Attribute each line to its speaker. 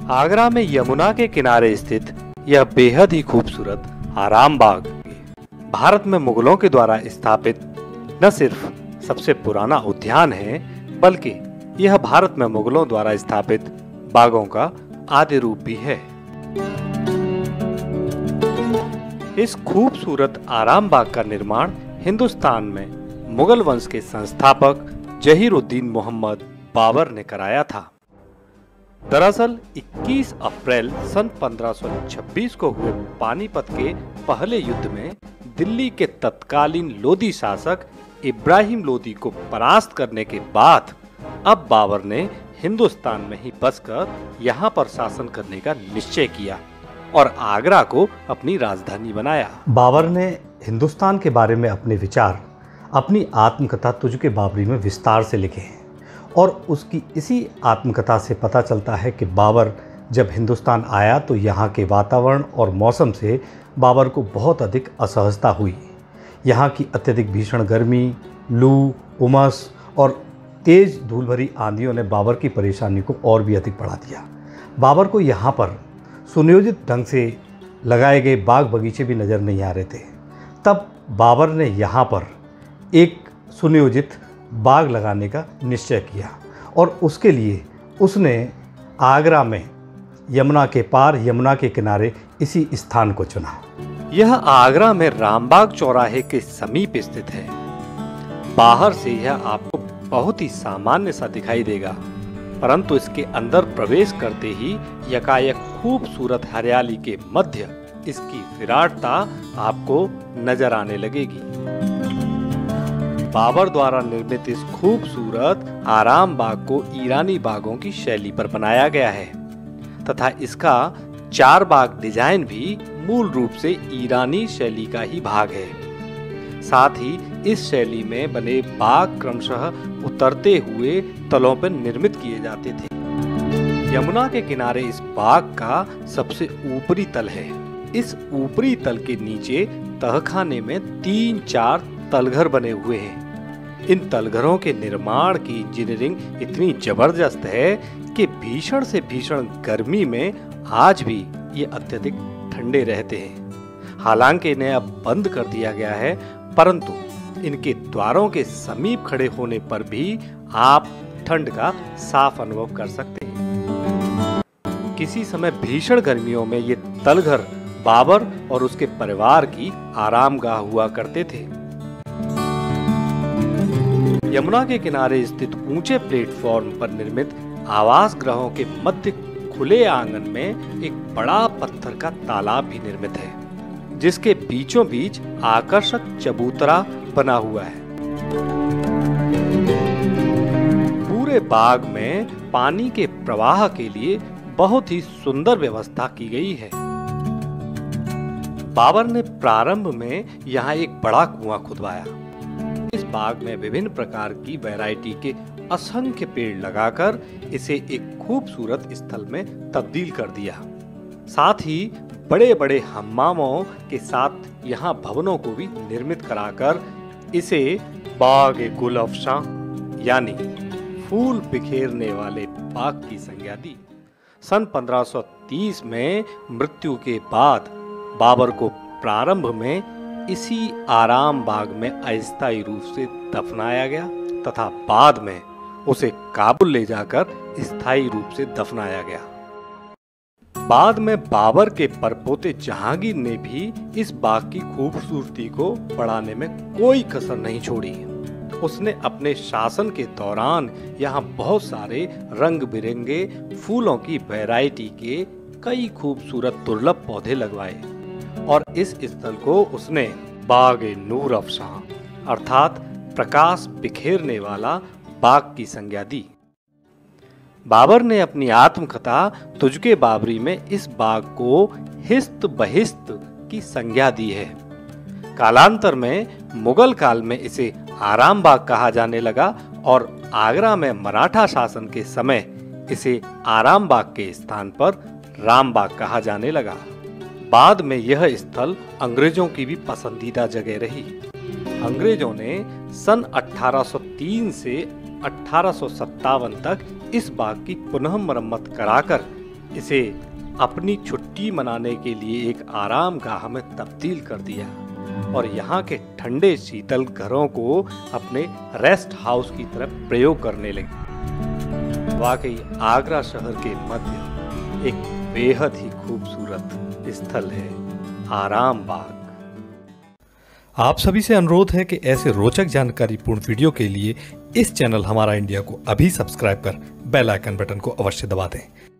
Speaker 1: आगरा में यमुना के किनारे स्थित यह बेहद ही खूबसूरत आराम बाग भारत में मुगलों के द्वारा स्थापित न सिर्फ सबसे पुराना उद्यान है, बल्कि यह भारत में मुगलों द्वारा स्थापित बागों का आदि रूप भी है। इस खूबसूरत आराम बाग का निर्माण हिंदुस्तान में मुगल वंश के संस्थापक जहीरुद्दीन मोहम्मद बाबर ने कराया था। दरअसल 21 अप्रैल सन 1526 को हुए पानीपत के पहले युद्ध में दिल्ली के तत्कालीन लोदी शासक इब्राहिम लोदी को परास्त करने के बाद अब बाबर ने हिंदुस्तान में ही बसकर यहाँ पर शासन करने का निश्चय किया और आगरा को अपनी राजधानी बनाया।
Speaker 2: बाबर ने हिंदुस्तान के बारे में अपने विचार अपनी आत्मकथा तुझके बाबरी में विस्तार से लिखे हैं और उसकी इसी आत्मकथा से पता चलता है कि बाबर जब हिंदुस्तान आया तो यहाँ के वातावरण और मौसम से बाबर को बहुत अधिक असहजता हुई। यहाँ की अत्यधिक भीषण गर्मी, लू, उमस और तेज धूल भरी आंधियों ने बाबर की परेशानी को और भी अधिक बढ़ा दिया। बाबर को यहाँ पर सुनियोजित ढंग से लगाए गए बाग बगीचे भी नज़र नहीं आ रहे थे। तब बाबर ने यहाँ पर एक सुनियोजित बाग लगाने का निश्चय किया और उसके लिए उसने आगरा में यमुना के पार, यमुना के किनारे इसी स्थान को चुना।
Speaker 1: यह आगरा में रामबाग चौराहे के समीप स्थित है। बाहर से यह आपको बहुत ही सामान्य सा दिखाई देगा, परंतु इसके अंदर प्रवेश करते ही यकायक खूबसूरत हरियाली के मध्य इसकी विराटता आपको नजर आने लगेगी। बाबर द्वारा निर्मित इस खूबसूरत आराम बाग को ईरानी बागों की शैली पर बनाया गया है तथा इसका 4 बाग डिजाइन भी मूल रूप से ईरानी शैली का ही भाग है। साथ ही इस शैली में बने बाग क्रमशः उतरते हुए तलों पर निर्मित किए जाते थे। यमुना के किनारे इस बाग का सबसे ऊपरी तल है। इस ऊपरी तल के नीचे तहखाने में 3-4 तलघर बने हुए हैं। इन तलघरों के निर्माण की इंजीनियरिंग इतनी जबरदस्त है कि भीषण से भीषण गर्मी में आज भी ये अत्यधिक ठंडे रहते हैं। हालांकि इन्हें अब बंद कर दिया गया है, परंतु इनके द्वारों के समीप खड़े होने पर भी आप ठंड का साफ अनुभव कर सकते हैं। किसी समय भीषण गर्मियों में ये तलघर बाबर और उसके परिवार की आरामगाह हुआ करते थे। यमुना के किनारे स्थित ऊंचे प्लेटफॉर्म पर निर्मित आवास गृहों के मध्य खुले आंगन में एक बड़ा पत्थर का तालाब भी निर्मित है, जिसके बीचों बीच आकर्षक चबूतरा बना हुआ है। पूरे बाग में पानी के प्रवाह के लिए बहुत ही सुंदर व्यवस्था की गई है। बाबर ने प्रारंभ में यहाँ एक बड़ा कुआं खुदवाया। इस बाग में विभिन्न प्रकार की वैरायटी के असंख्य पेड़ लगाकर इसे एक खूबसूरत स्थल में तब्दील कर दिया। साथ ही बड़े-बड़े हम्मामों के साथ यहाँ भवनों को भी निर्मित कराकर इसे बाग-ए-गुल-अफ़शां यानी फूल बिखेरने वाले बाग की संज्ञा दी। सन 1530 में मृत्यु के बाद बाबर को प्रारंभ में इसी आराम बाग में अस्थायी रूप से दफनाया गया तथा बाद में उसे काबुल ले जाकर स्थायी रूप से दफनाया गया। बाद में बाबर के परपोते जहांगीर ने भी इस बाग की खूबसूरती को बढ़ाने में कोई कसर नहीं छोड़ी। उसने अपने शासन के दौरान यहाँ बहुत सारे रंग बिरंगे फूलों की वैरायटी के कई खूबसूरत दुर्लभ पौधे लगवाए और इस स्थल को उसने बाग-ए-नूर-अफ़शां अर्थात प्रकाश बिखेरने वाला बाग की संज्ञा दी। बाबर ने अपनी आत्मकथा तुझके बाबरी में इस बाग को हिस्त बहिस्त की संज्ञा दी है। कालांतर में मुगल काल में इसे आराम बाग कहा जाने लगा और आगरा में मराठा शासन के समय इसे आराम बाग के स्थान पर राम बाग कहा जाने लगा। बाद में यह स्थल अंग्रेजों की भी पसंदीदा जगह रही। अंग्रेजों ने सन 1803 से 1857 तक इस बाग की पुनः मरम्मत कराकर इसे अपनी छुट्टी मनाने के लिए एक आराम गाह में तब्दील कर दिया और यहाँ के ठंडे शीतल घरों को अपने रेस्ट हाउस की तरफ प्रयोग करने लगे। वाकई आगरा शहर के मध्य एक बेहद ही खूबसूरत स्थल है आराम बाग।
Speaker 2: आप सभी से अनुरोध है कि ऐसे रोचक जानकारीपूर्ण वीडियो के लिए इस चैनल हमारा इंडिया को अभी सब्सक्राइब कर बेल आइकन बटन को अवश्य दबा दें।